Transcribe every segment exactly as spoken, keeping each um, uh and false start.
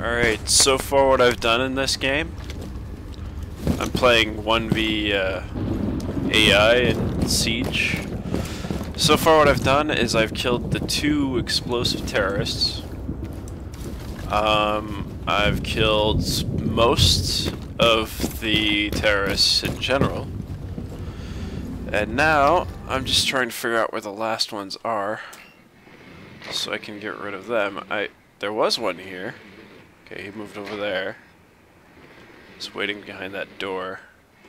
Alright, so far what I've done in this game, I'm playing one v uh, A I in Siege. So far what I've done is I've killed the two explosive terrorists. Um, I've killed most of the terrorists in general. And now, I'm just trying to figure out where the last ones are, so I can get rid of them. I There was one here. Okay, he moved over there. He's waiting behind that door.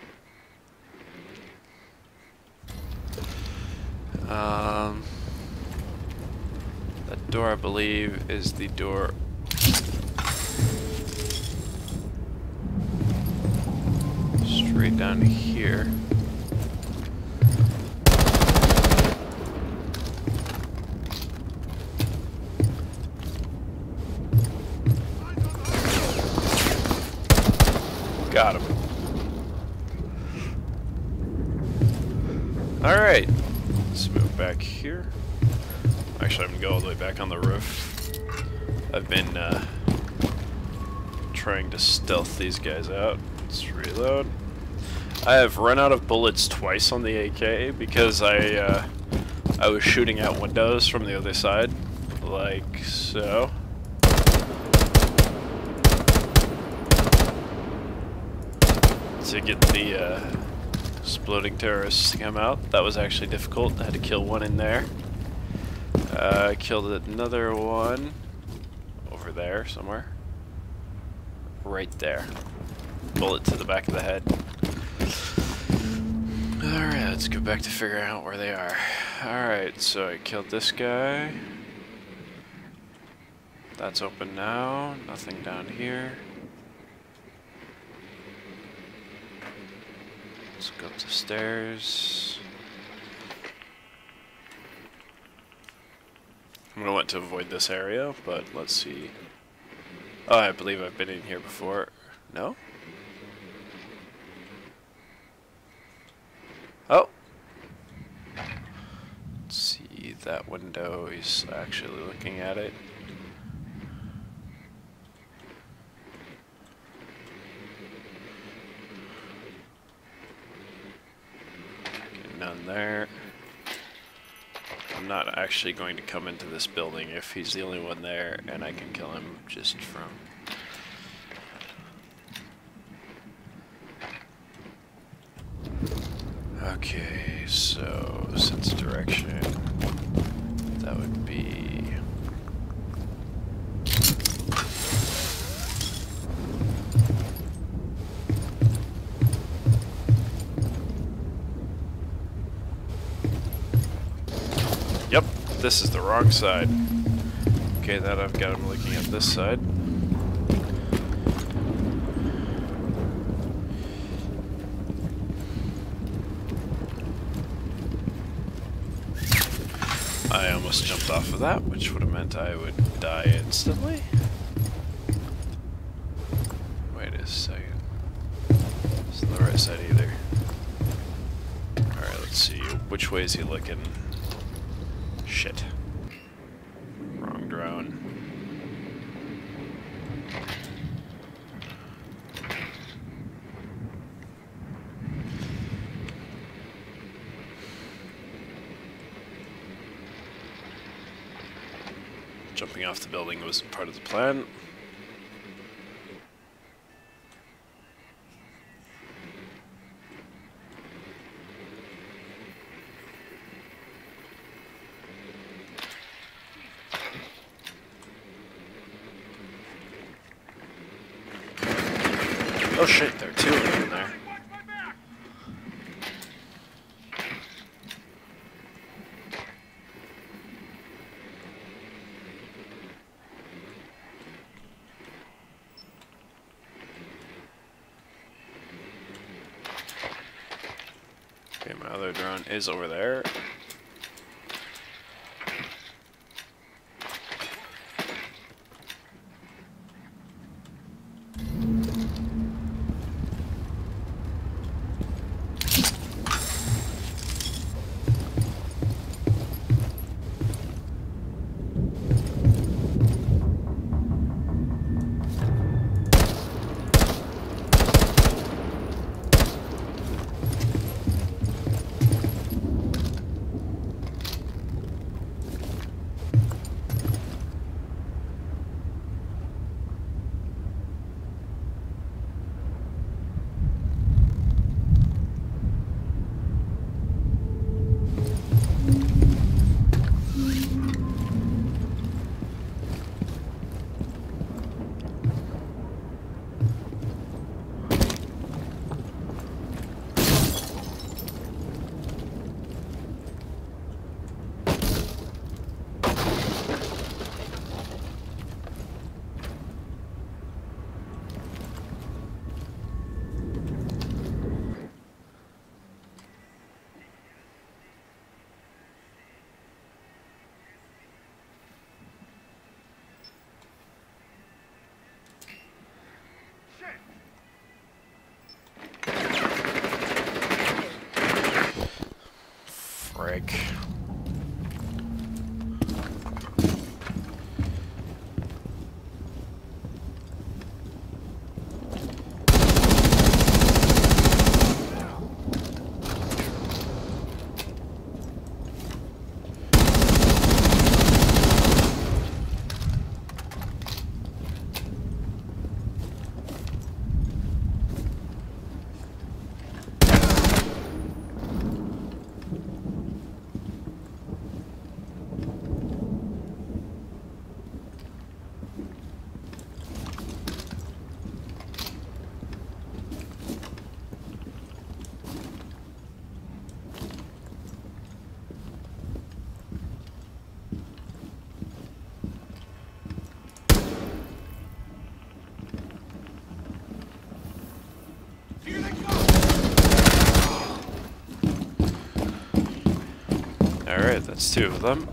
Um, that door, I believe, is the door... straight down here. Got him. Alright. Let's move back here. Actually, I'm going to go all the way back on the roof. I've been uh, trying to stealth these guys out. Let's reload. I have run out of bullets twice on the A K because I, uh, I was shooting out windows from the other side. Like so. To get the uh, exploding terrorists to come out. That was actually difficult. I had to kill one in there. Uh, killed another one over there somewhere. Right there. Bullet to the back of the head. Alright, let's go back to figure out where they are. Alright, so I killed this guy. That's open now. Nothing down here. Let's go up the stairs. I'm gonna want to avoid this area, but let's see. Oh, I believe I've been in here before. No? Oh! Let's see that window. He's actually looking at it. None there. I'm not actually going to come into this building if he's the only one there, and I can kill him just from... Okay, so sense direction. That would be... Yep, this is the wrong side. Okay, that I've got him looking at this side. I almost jumped off of that, which would have meant I would die instantly. Wait a second. It's not the right side either. Alright, let's see. Which way is he looking? Shit. Wrong drone. Jumping off the building was part of the plan. Oh shit, there are two of them in there. Okay, my other drone is over there. break. Alright, that's two of them.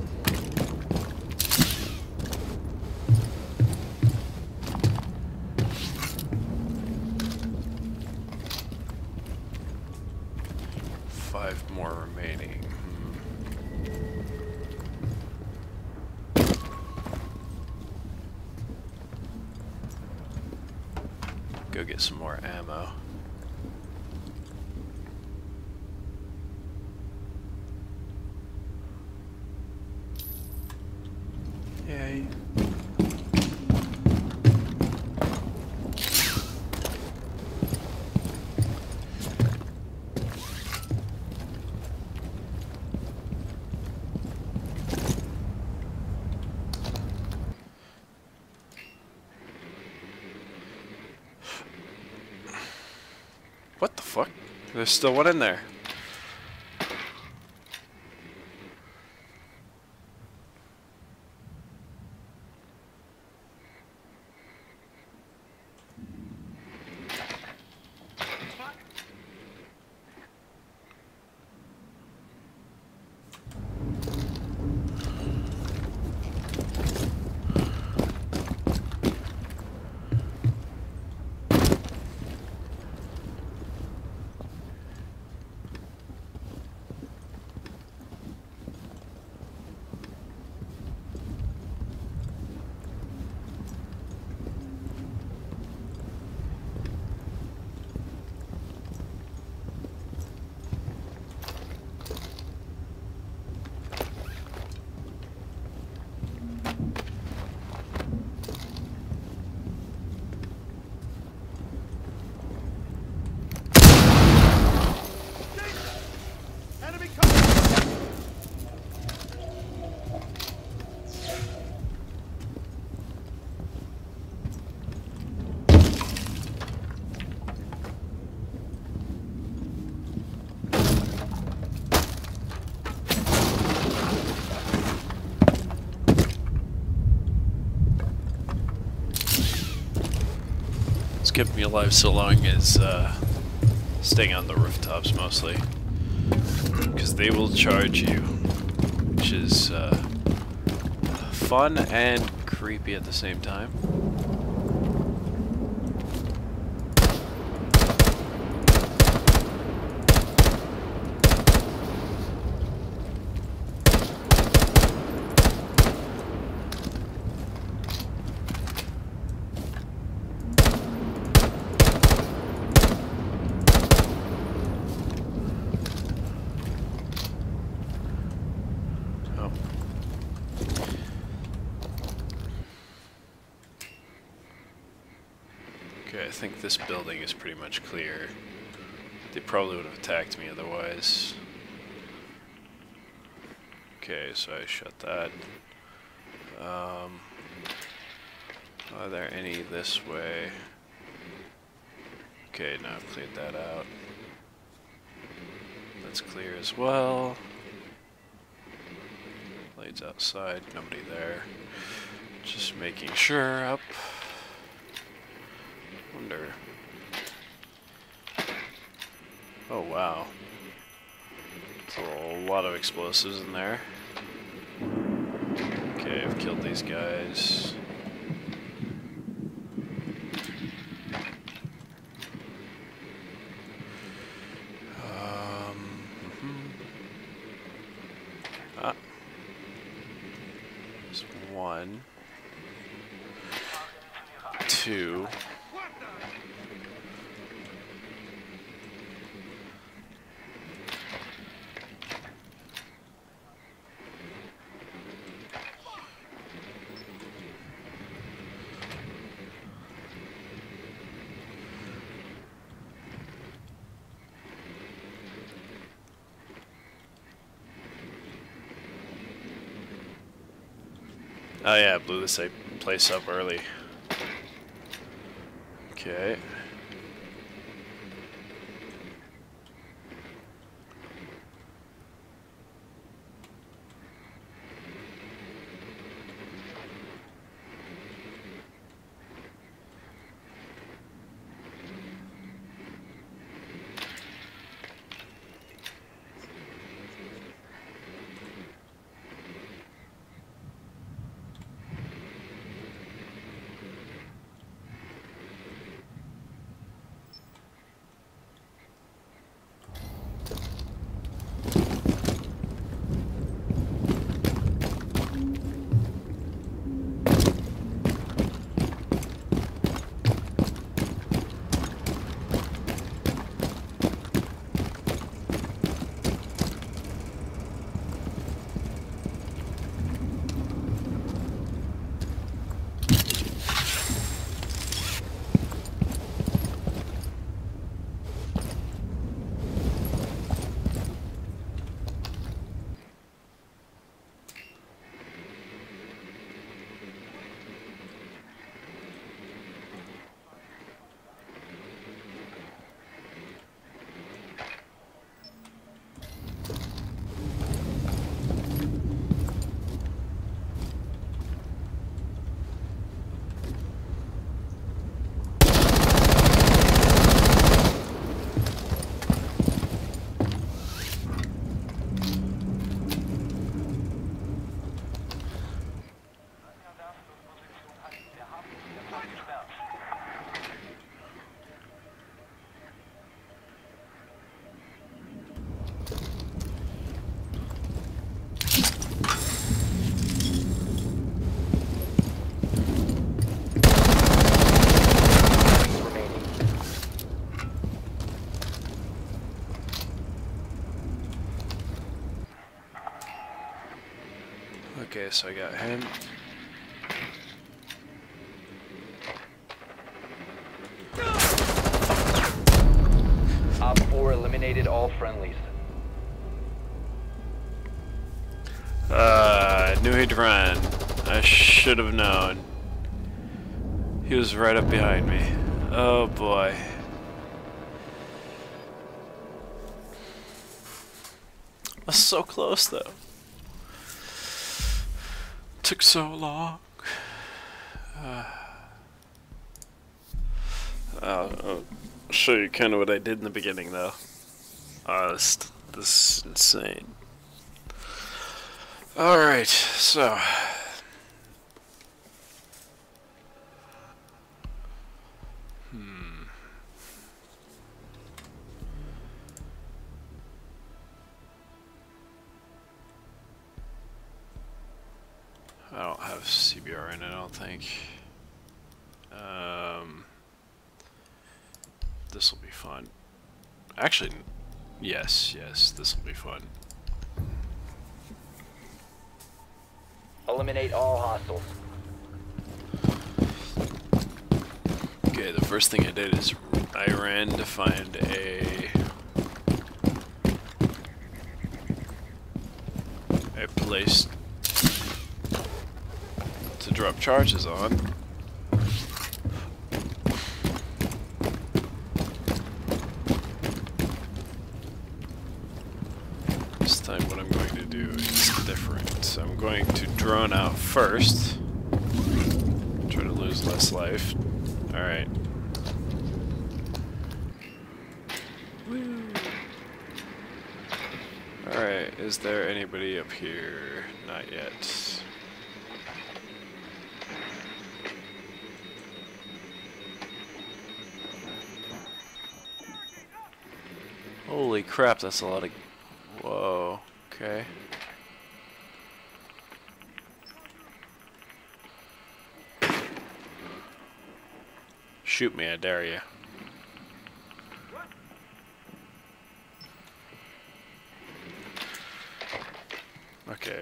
Five more remaining. Hmm. Go get some more ammo. Yay. What the fuck? There's still one in there. Kept me alive so long is uh, staying on the rooftops mostly, because they will charge you, which is uh, fun and creepy at the same time. Okay, I think this building is pretty much clear. They probably would have attacked me otherwise. Okay, so I shut that. Um, are there any this way? Okay, now I've cleared that out. That's clear as well. Lights outside, nobody there. Just making sure up. Wonder. Oh wow. There's a lot of explosives in there. Okay, I've killed these guys. Um, mm-hmm. Ah. There's one. Two. Oh yeah, I blew this place up early. Okay. Okay, so I got him. Op four eliminated all friendlies. Uh, knew he'd run. I should have known. He was right up behind me. Oh boy. I was so close though. Took so long. Uh, I'll, I'll show you kind of what I did in the beginning though. Uh, this, this is insane. Alright, so. Hmm. I don't have C B R in it, I don't think. Um, this will be fun. Actually, yes, yes, this will be fun. Eliminate all hostiles. Okay, the first thing I did is I ran to find a a place to drop charges on. This time what I'm going to do is different. So I'm going to drone out first. Try to lose less life. Alright. Alright, is there anybody up here? Not yet. Holy crap, that's a lot of... Whoa, okay. Shoot me, I dare you. Okay.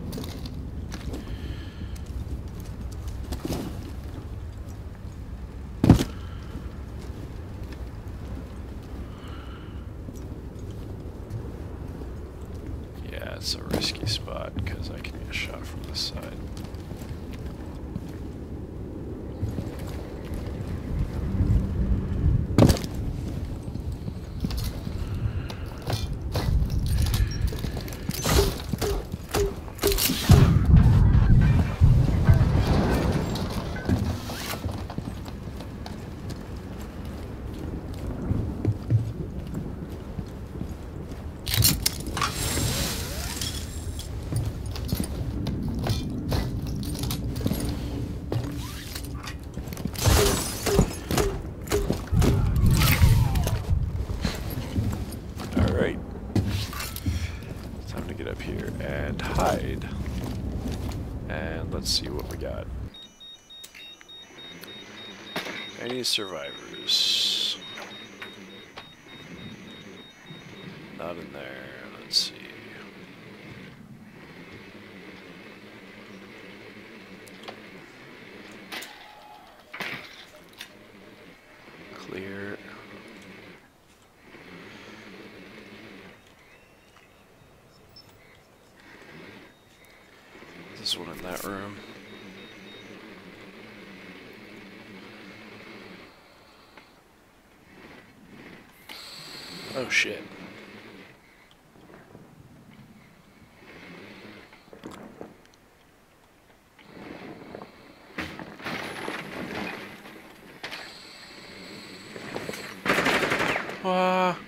Yeah, it's a risky spot because I can get shot from this side. And hide. And let's see what we got. Any survivors? Not in there. Let's see. Clear. There's one in that room. Oh shit. Ah.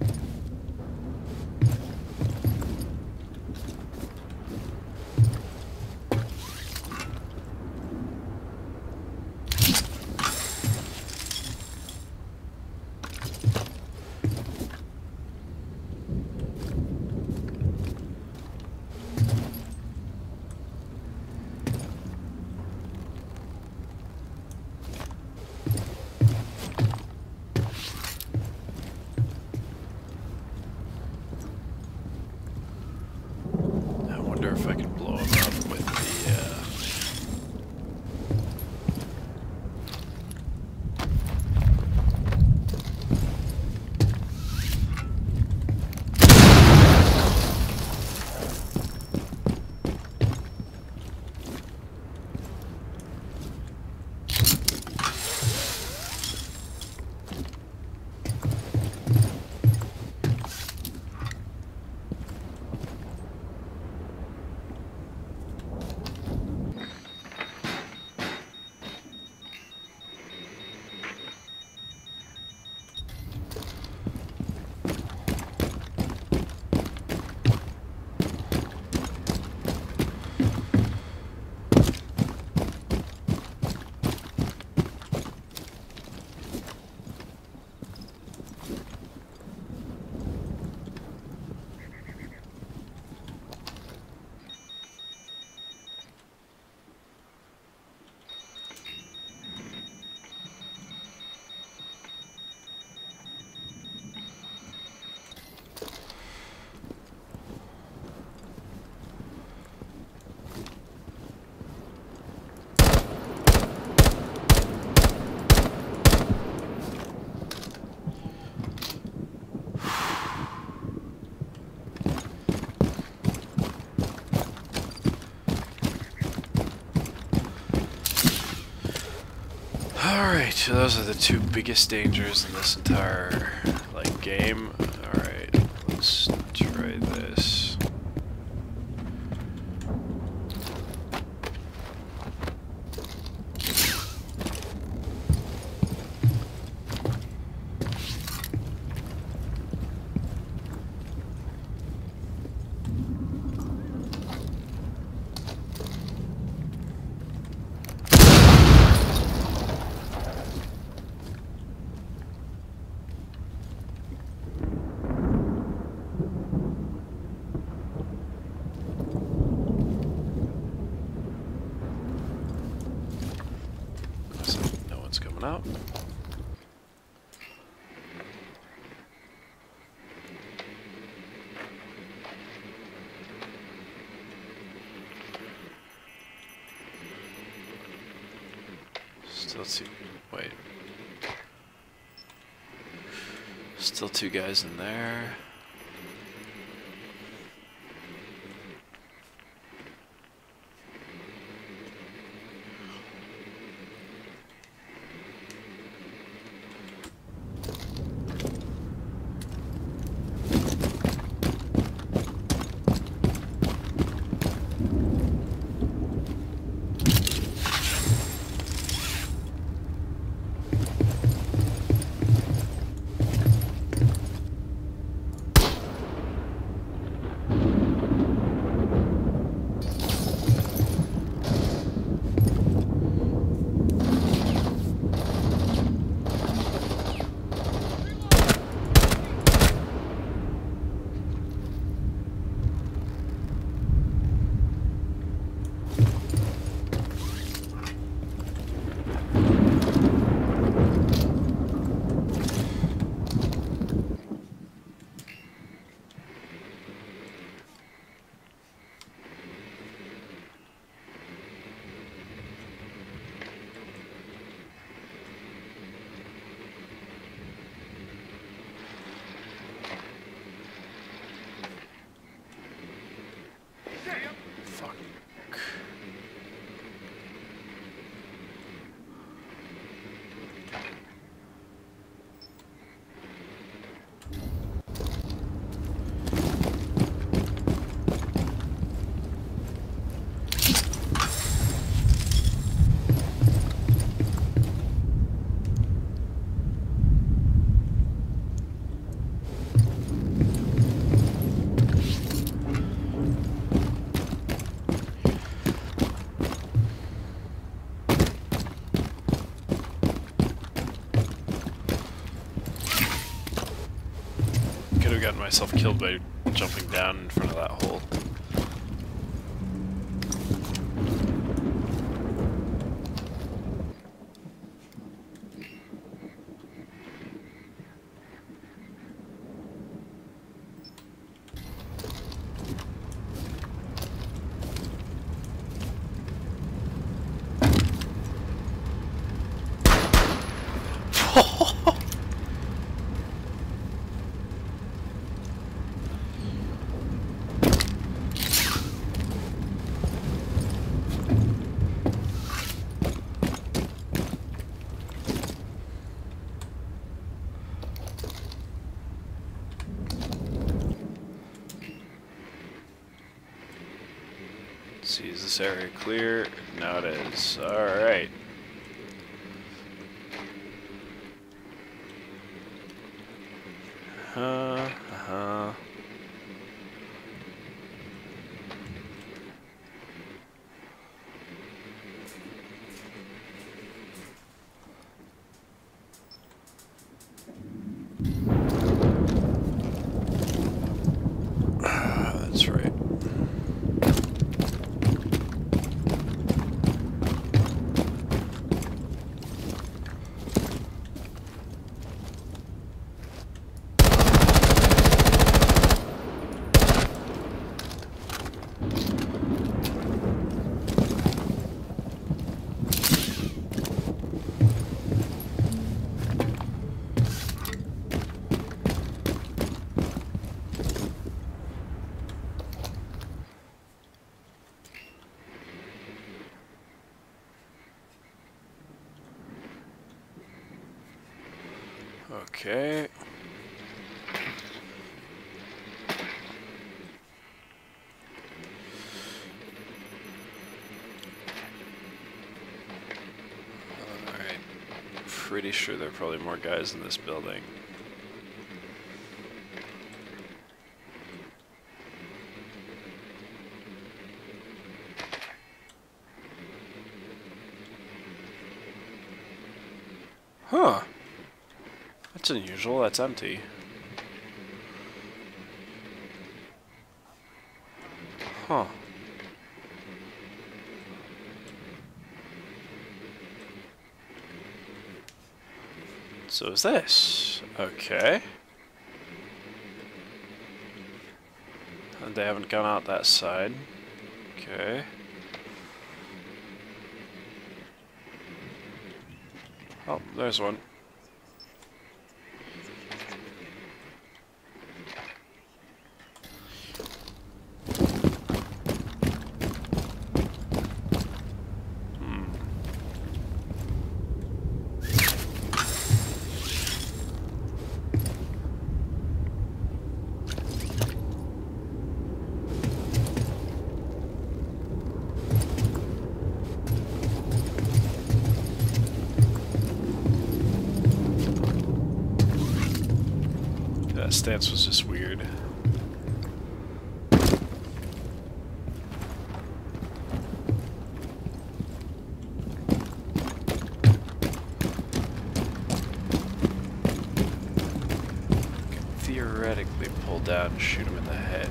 If I can blow him up with the, uh... Alright, so those are the two biggest dangers in this entire, like, game. Alright, let's try this. Out. Still two. Wait. Still two guys in there. have gotten myself killed by jumping down in front of that hole. Let's see, is this area clear? No, it is. Alright. Uh-huh, uh-huh. That's right. Okay. Alright. Pretty sure there are probably more guys in this building. Huh. That's unusual, that's empty. Huh. So is this. Okay. And they haven't gone out that side. Okay. Oh, there's one. That stance was just weird. Theoretically pull down and shoot him in the head.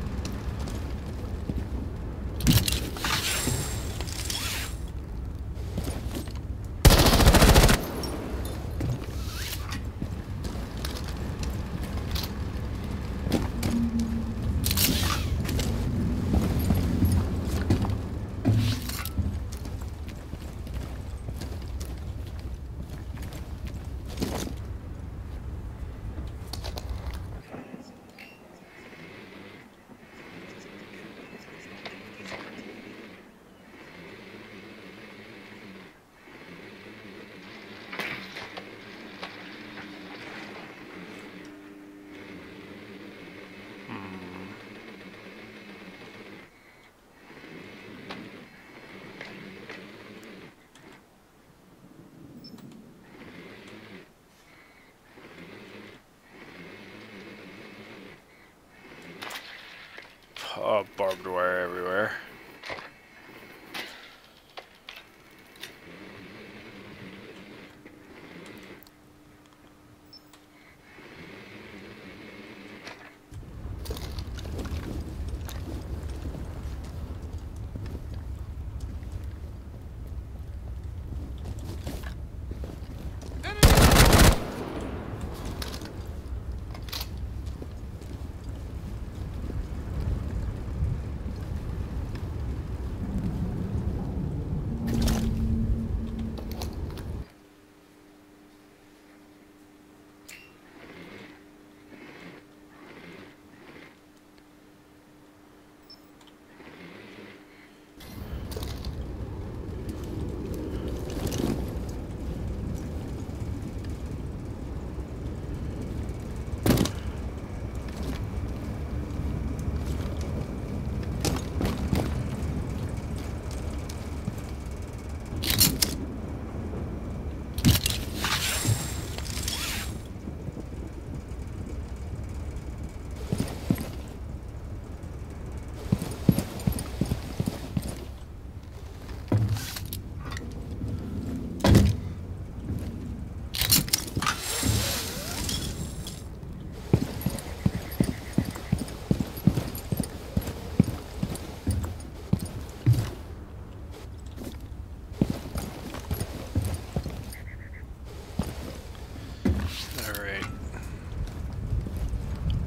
Oh, barbed wire everywhere.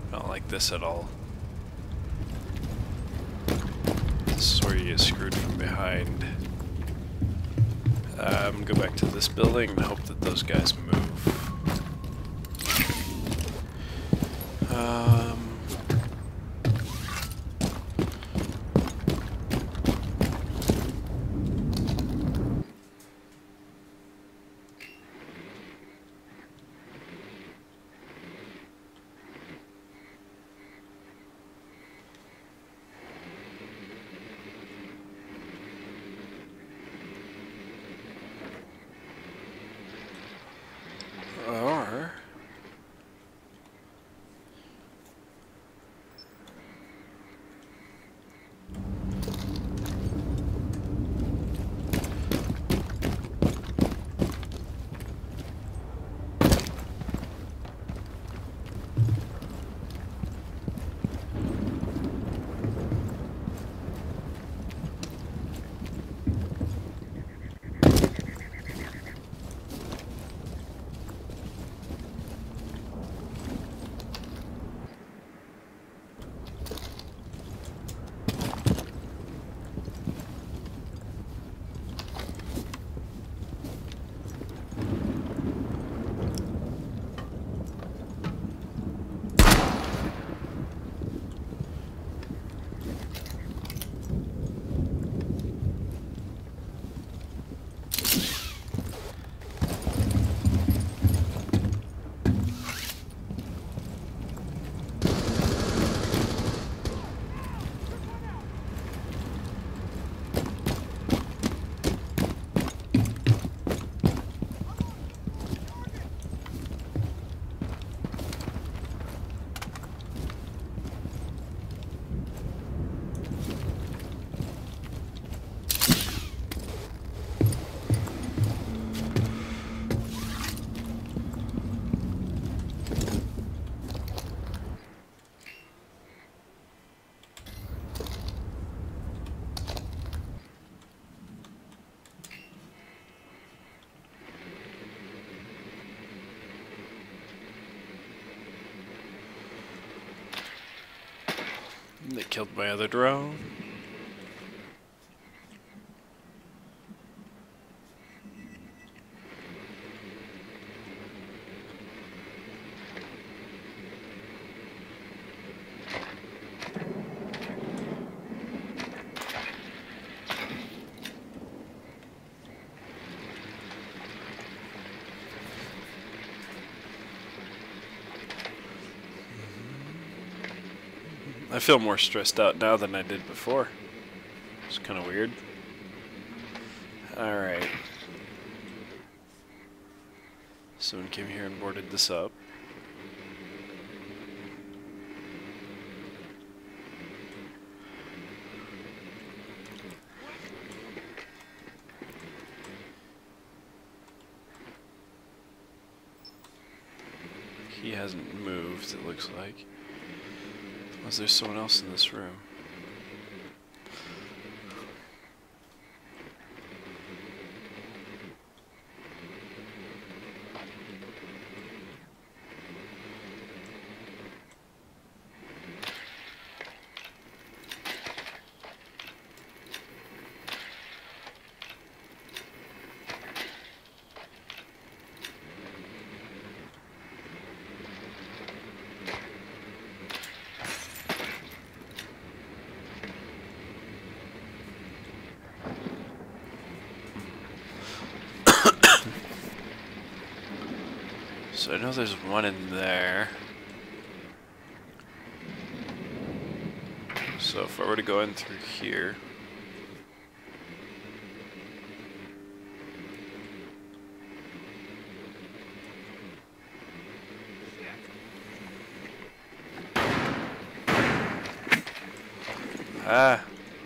I don't like this at all. This is where you get screwed from behind. Um, go back to this building and hope that those guys move. Um... Or... They killed my other drone. I feel more stressed out now than I did before. It's kind of weird. Alright. Someone came here and boarded this up. He hasn't moved, it looks like. Was there someone else in this room? So I know there's one in there. So if I were to go in through here. Ah.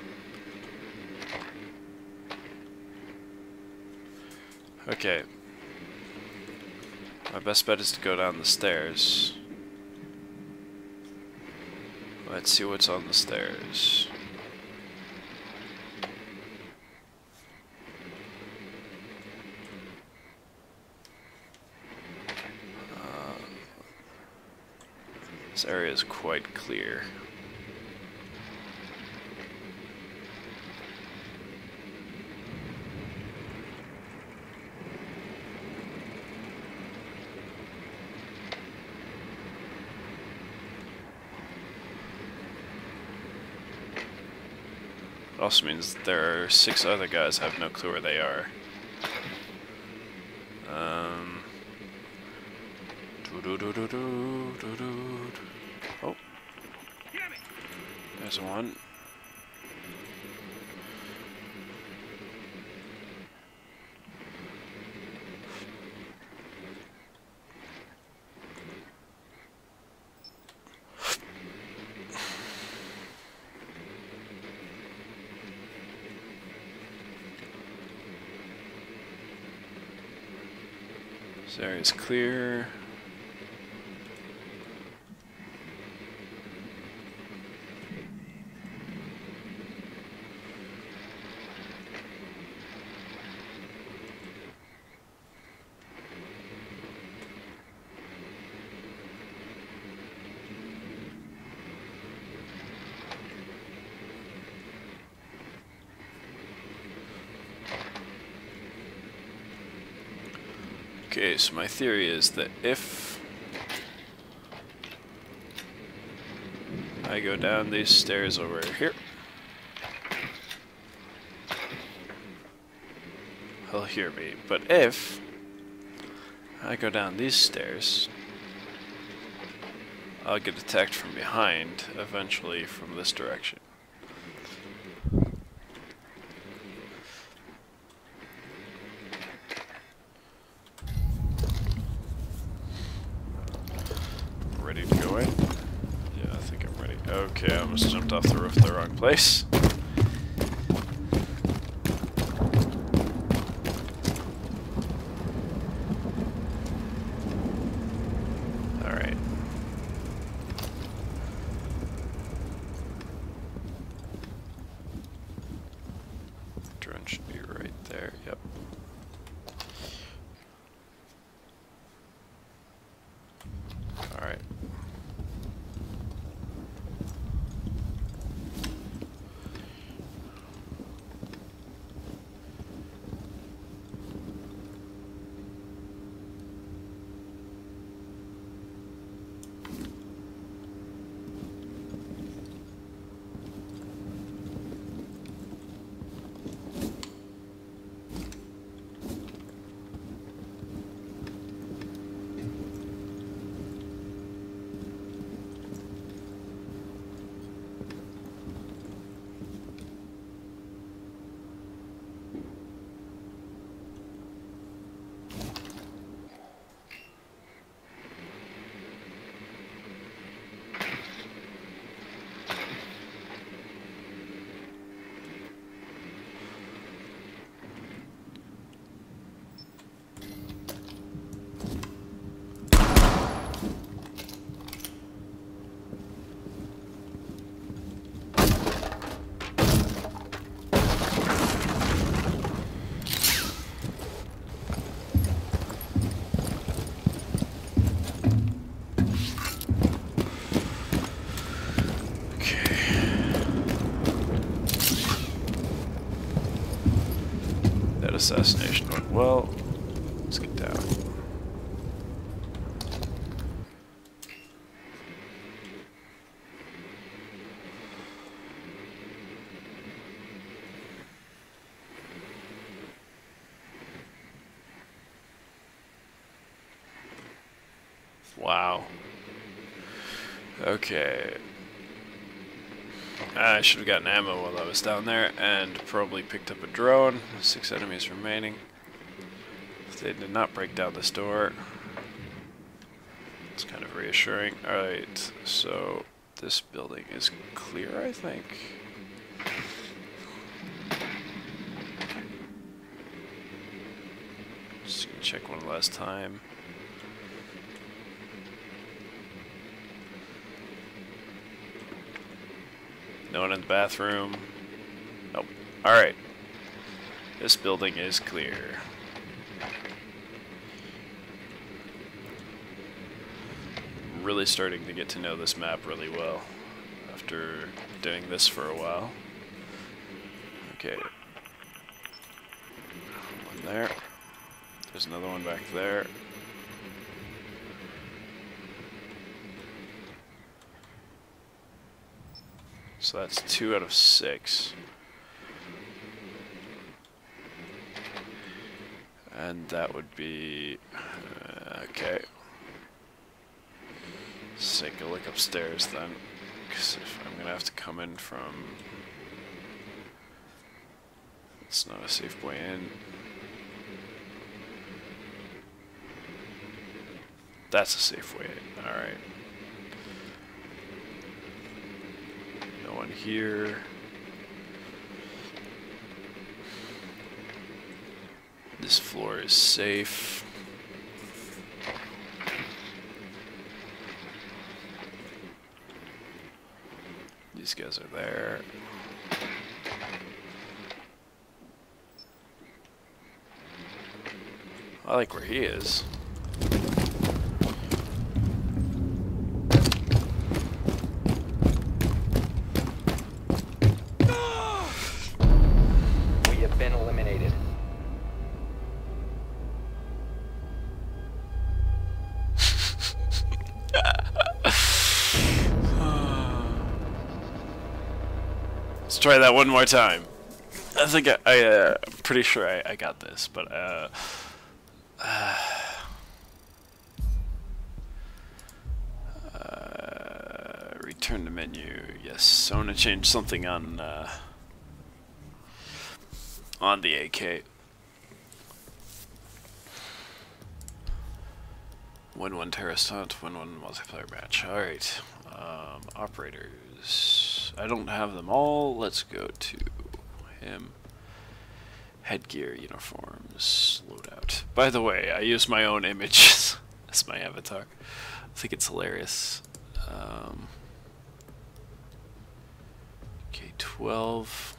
Okay. My best bet is to go down the stairs. Let's see what's on the stairs. Uh, is area is quite clear. It also means there are six other guys I have no clue where they are. Um, doo -doo -doo -doo -doo -doo -doo. Oh, there's one. This area's clear. Okay, so my theory is that if I go down these stairs over here, he'll hear me. But if I go down these stairs, I'll get attacked from behind, eventually from this direction. Ready to go in? Yeah, I think I'm ready. Okay, I almost jumped off the roof in the wrong place. Alright. Drone should be right there, yep. Alright. Assassination went well. Let's get down. Wow. Okay. I should have gotten ammo while I was down there, and probably picked up a drone. Six enemies remaining. They did not break down this door. It's kind of reassuring. Alright, so this building is clear, I think. Just gonna check one last time. No one in the bathroom. Nope. Alright. This building is clear. really starting to get to know this map really well after doing this for a while. Okay. One there. There's another one back there. So that's two out of six. And that would be... Uh, okay. Let's take a look upstairs then. Because if I'm going to have to come in from... It's not a safe way in. That's a safe way in. Alright. No one here. This floor is safe. These guys are there. I like where he is. We have been eliminated. Let's try that one more time. I think I, I uh, I'm pretty sure I, I got this, but uh, uh, uh, return to menu. Yes, I want to change something on uh, on the A K. Win one terrorist hunt, win one multiplayer match. All right, um, operators. I don't have them all. Let's go to him. Headgear, uniforms, loadout. By the way, I use my own image as my avatar. I think it's hilarious. Um, K twelve.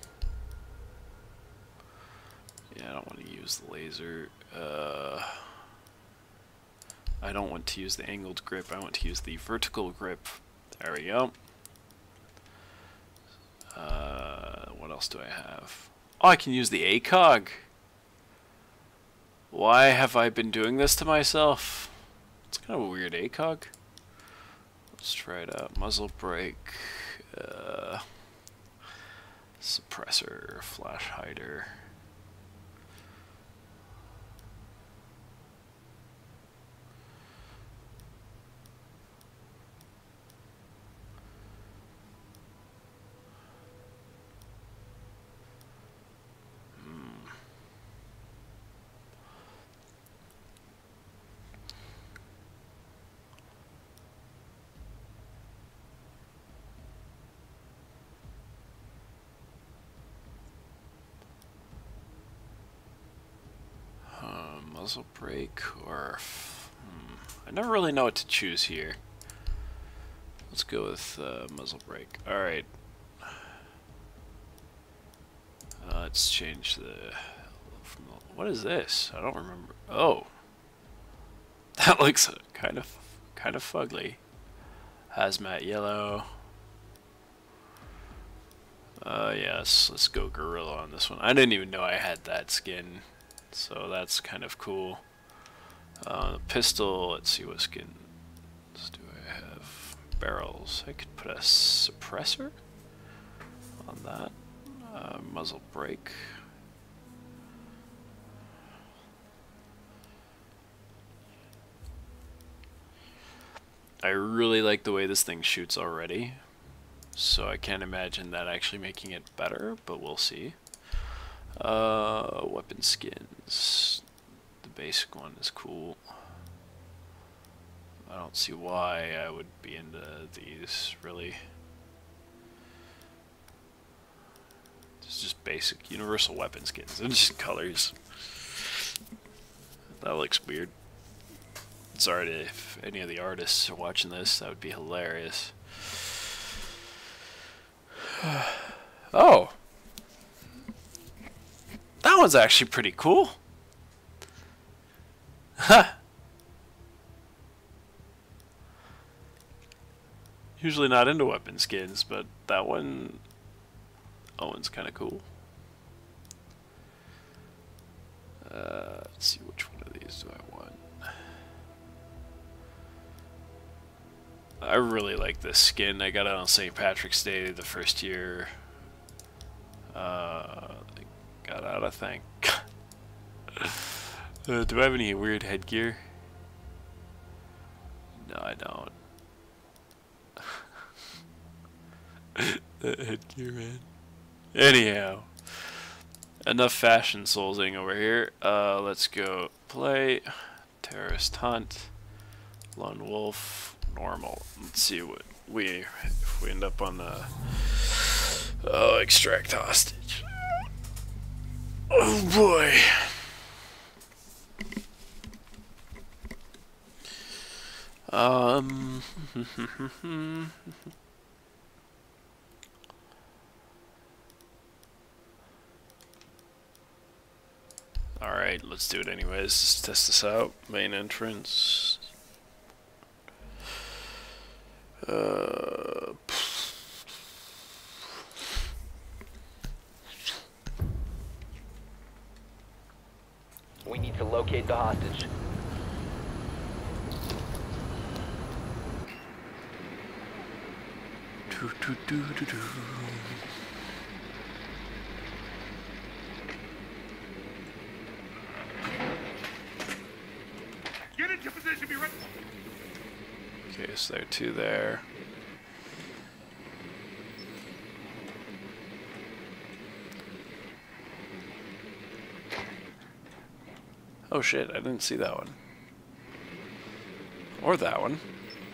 Yeah, I don't want to use the laser. Uh, I don't want to use the angled grip. I want to use the vertical grip. There we go. Uh, what else do I have? Oh, I can use the A C O G. Why have I been doing this to myself? It's kind of a weird A C O G. Let's try it out. Muzzle brake, uh, suppressor, flash hider. Muzzle brake or... Hmm, I never really know what to choose here. Let's go with uh, muzzle brake. Alright. Uh, let's change the, from the... What is this? I don't remember. Oh. That looks kind of, kind of fugly. Hazmat yellow. Uh, yes, let's go gorilla on this one. I didn't even know I had that skin. So that's kind of cool. Uh, the pistol, let's see what skins do I have. Barrels, I could put a suppressor on that. Uh, muzzle brake. I really like the way this thing shoots already. So I can't imagine that actually making it better, but we'll see. Uh, weapon skins. The basic one is cool. I don't see why I would be into these, really. It's just basic universal weapon skins. They're just colors. That looks weird. Sorry if any of the artists are watching this, that would be hilarious. Oh! That one's actually pretty cool. Huh. Usually not into weapon skins, but that one, that one's kind of cool. Uh, let's see, which one of these do I want? I really like this skin. I got it on Saint Patrick's Day the first year. Uh, I got out, I think. uh, do I have any weird headgear? No, I don't. That headgear, man. Anyhow, enough fashion soulsing over here. Uh, let's go play terrorist hunt, lone wolf, normal. Let's see what we if we end up on the oh extract hostage. Oh boy. Um. Alright, let's do it anyways. Let's test this out. Main entrance. Uh, We need to locate the hostage. do, do, do, do, do. Get into position, be ready. Okay, so there are two there. Oh shit, I didn't see that one. Or that one.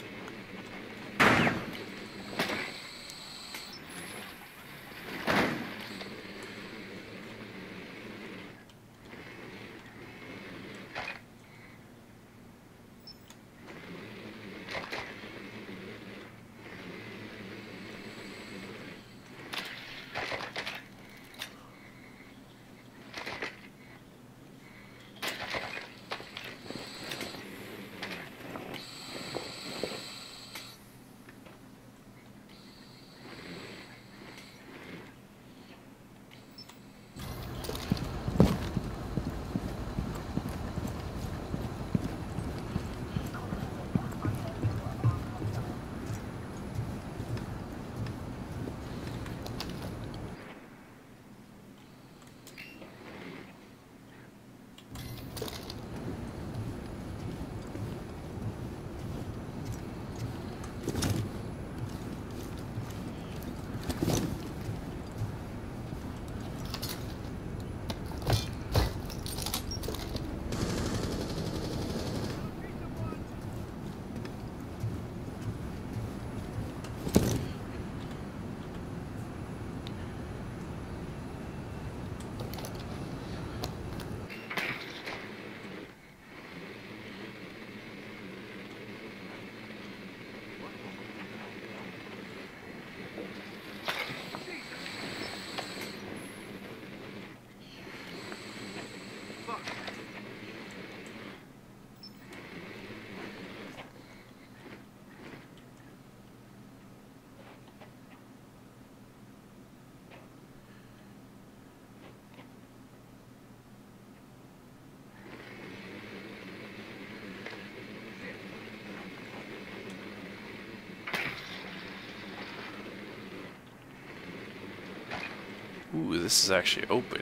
Ooh, this is actually open.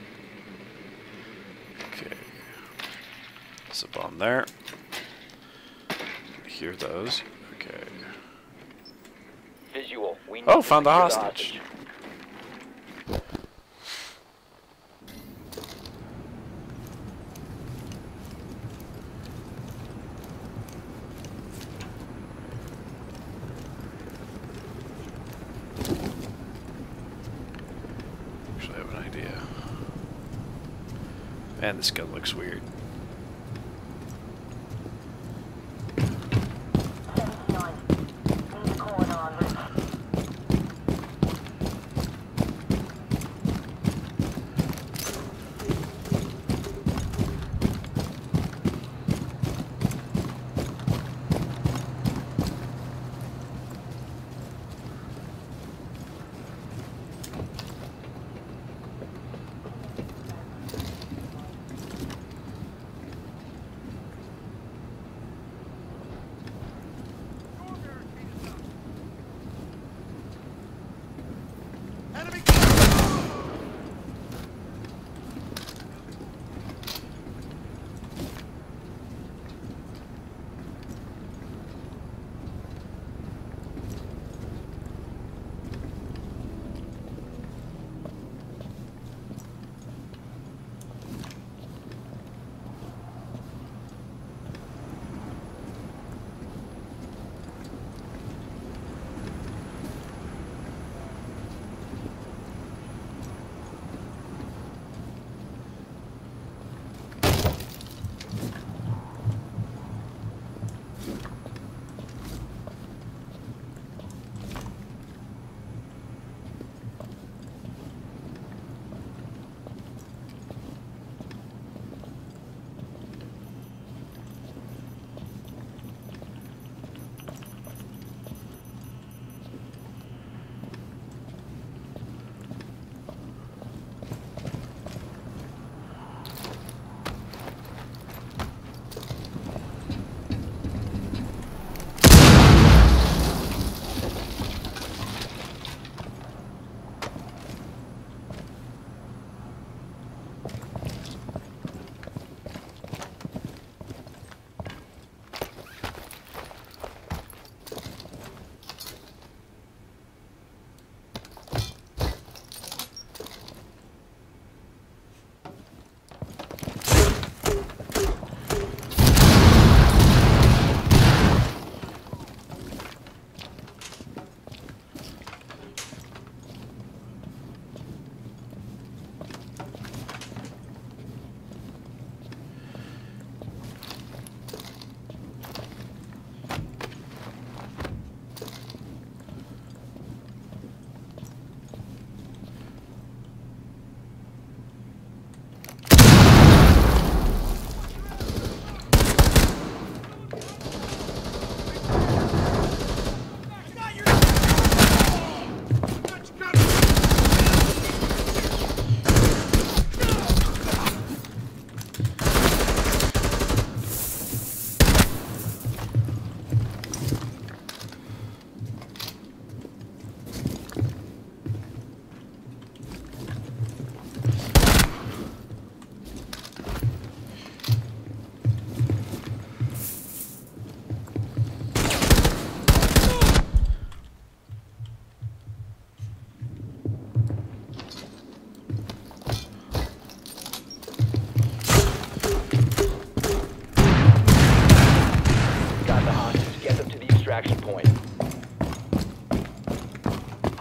Okay. There's a bomb there. Hear those. Okay. Visual. We need Oh, to found the secure hostage. Actually, I have an idea. Man, this gun looks weird.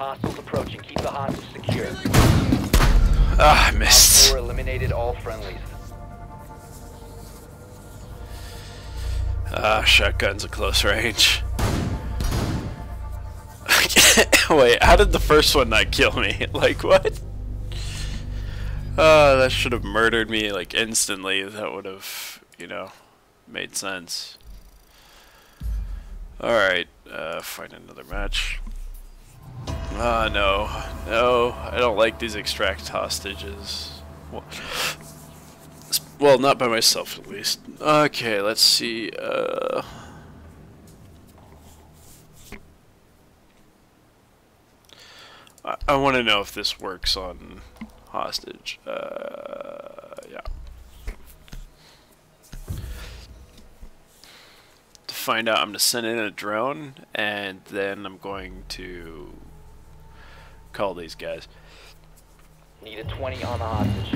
Hostiles approaching. Keep the hostage secure. Ah, I Op missed. four eliminated all friendlies. Ah, shotgun's a close range. Wait, how did the first one not kill me? Like, what? Oh, that should have murdered me, like, instantly. That would have, you know, made sense. Alright, uh, find another match. Ah, no. No, I don't like these extract hostages. Well, well, not by myself, at least. Okay, let's see, uh... I, I want to know if this works on hostage. Uh, yeah. To find out, I'm going to send in a drone, and then I'm going to call these guys. Need a twenty on the hostage.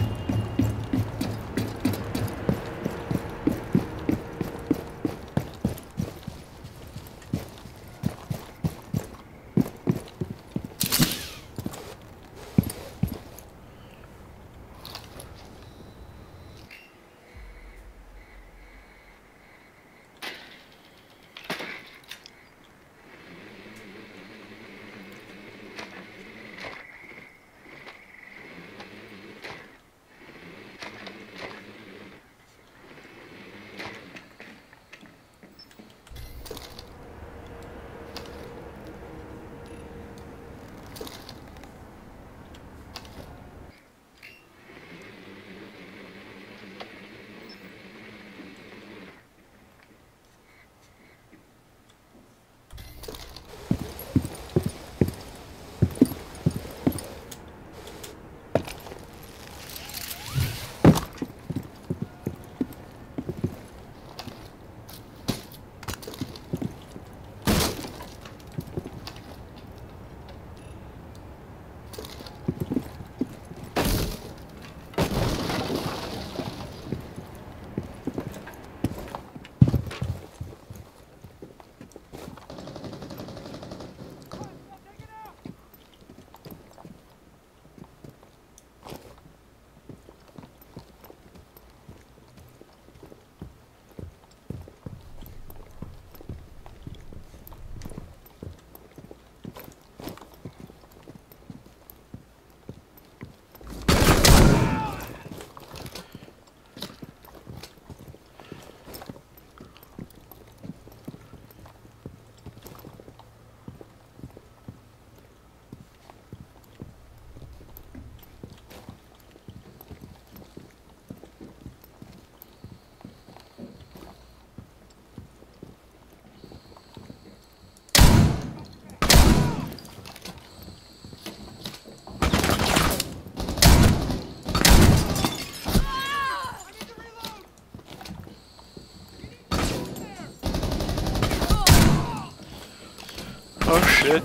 Oh shit.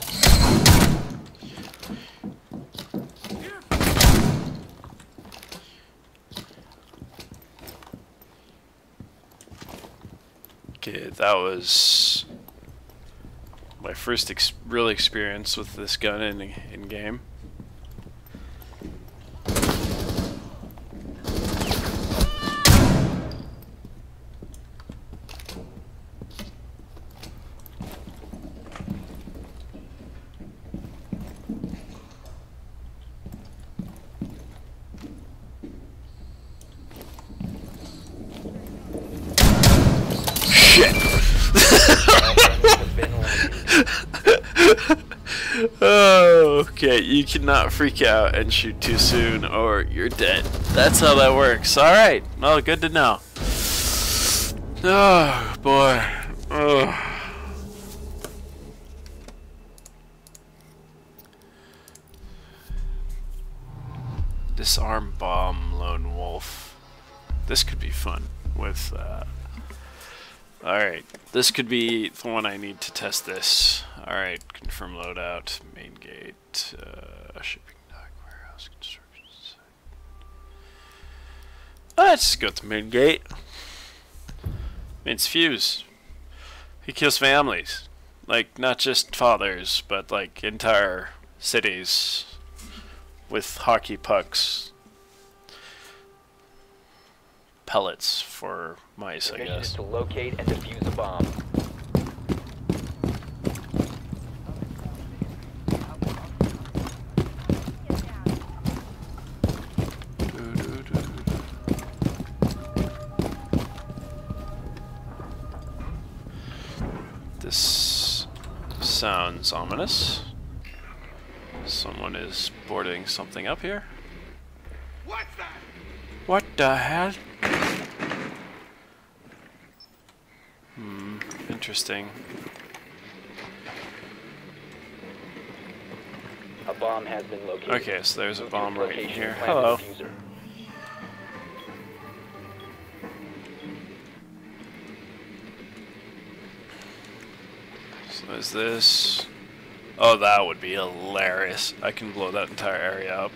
Okay, that was my first ex real experience with this gun in in game. Oh, okay, you cannot freak out and shoot too soon or you're dead. That's how that works. Alright, well, good to know. Oh, boy. Oh. Disarm bomb lone wolf. This could be fun with, uh... Alright, this could be the one I need to test this. Alright, confirm loadout, main gate, uh, shipping dock, warehouse, construction site. Let's go to main gate. It's Fuse. He kills families. Like, not just fathers, but like entire cities with hockey pucks. Pellets for mice, Your I mission is guess. to locate and defuse a bomb. This sounds ominous. Someone is boarding something up here. What's that? What the hell? Hmm, interesting. A bomb has been located. Okay, so there's a Move to bomb its right location here. and plant the Hello. diffuser. So is this... Oh, that would be hilarious. I can blow that entire area up.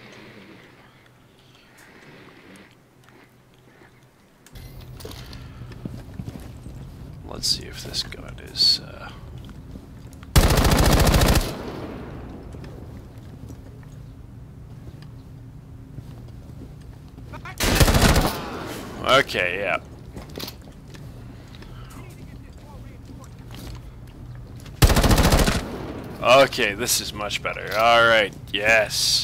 Let's see if this gun is... Uh... Okay, yeah. Okay, this is much better. Alright, yes.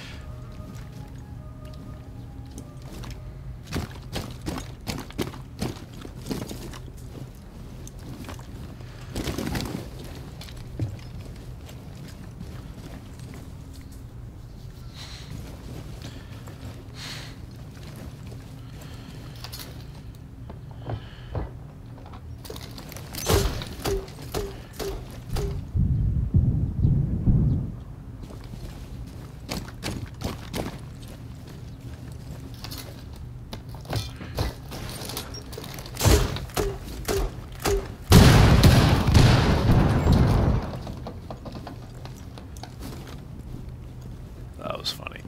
That was funny.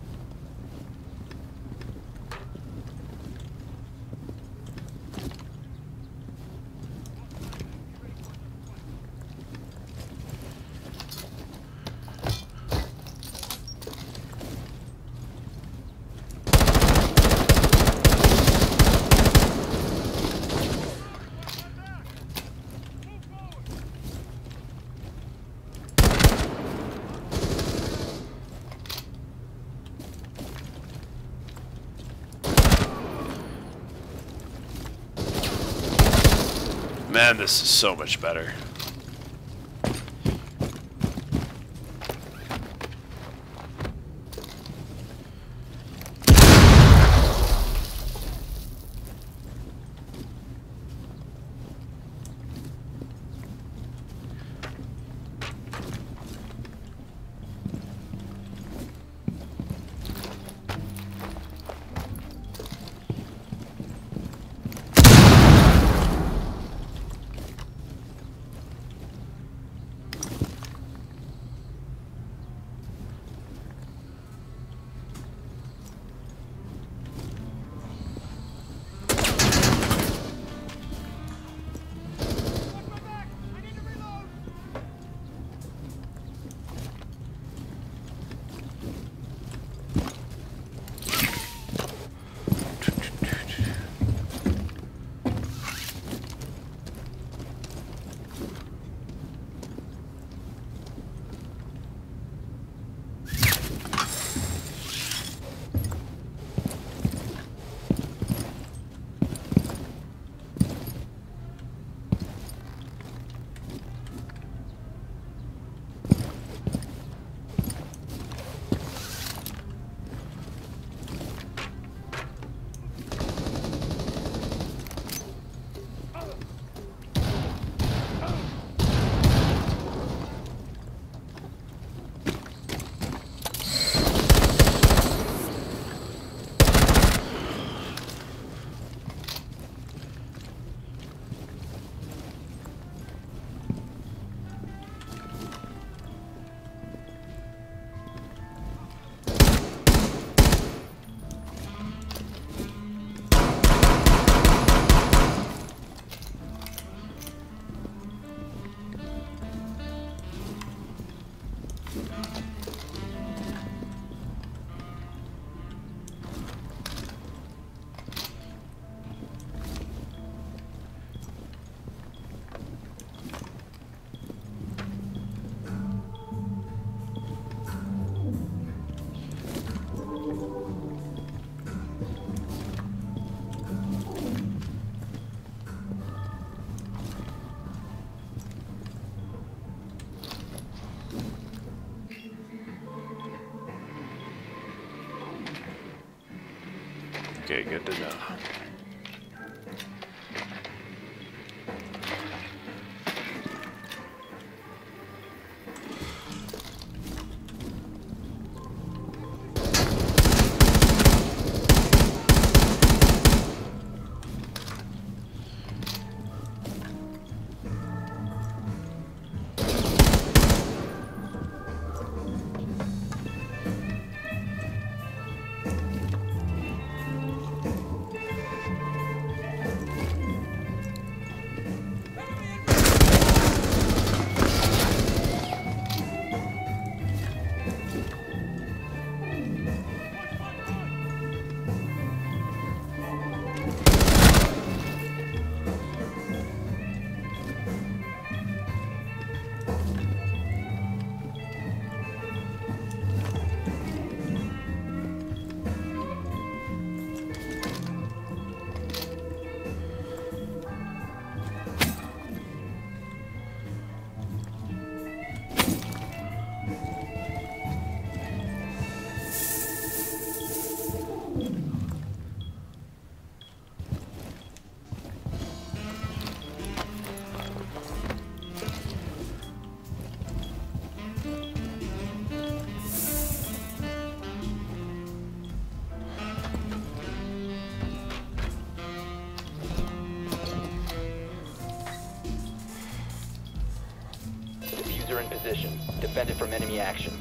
Man, this is so much better. Okay, good to know. Diffuser in position. Defend it from enemy action.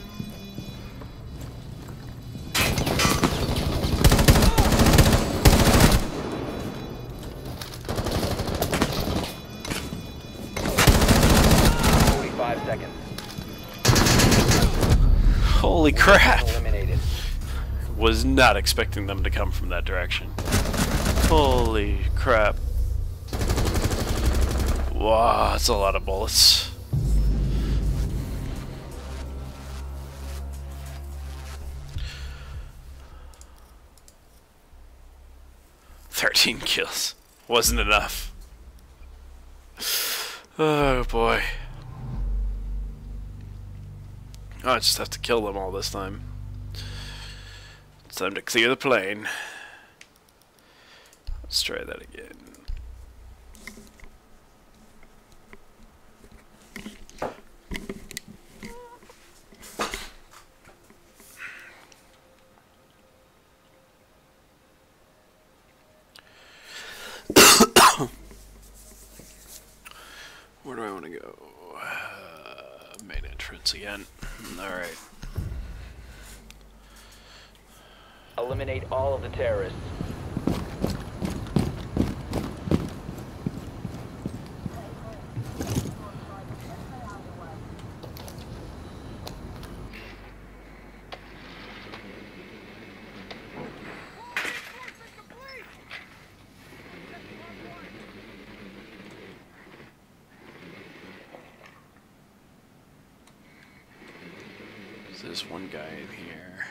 Forty-five seconds. Holy crap! Eliminated. Was not expecting them to come from that direction. Holy crap. Wow, that's a lot of bullets. Thirteen kills. Wasn't enough. Oh boy. Oh, I just have to kill them all this time. It's time to clear the plane. Let's try that again. Where do I want to go? Uh, main entrance again. Alright. Eliminate all of the terrorists. There's one guy in here.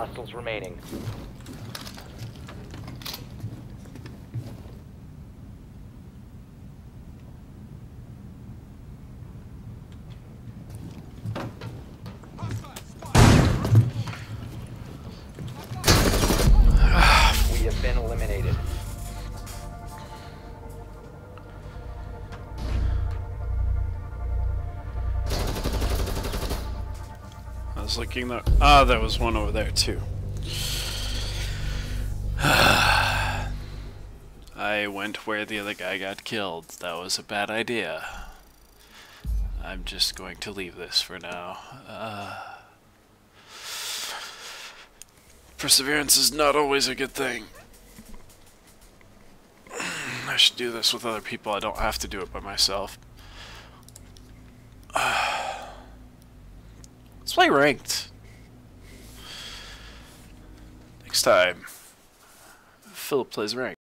hostiles remaining. We have been eliminated. I was looking there. Ah, there was one over there too. I went where the other guy got killed. That was a bad idea. I'm just going to leave this for now. Uh, perseverance is not always a good thing. I should do this with other people. I don't have to do it by myself. Let's play ranked. Next time, Philip plays ranked.